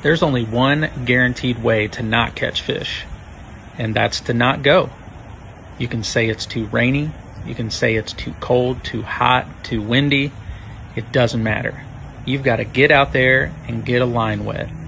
There's only one guaranteed way to not catch fish, and that's to not go. You can say it's too rainy, you can say it's too cold, too hot, too windy. It doesn't matter. You've got to get out there and get a line wet.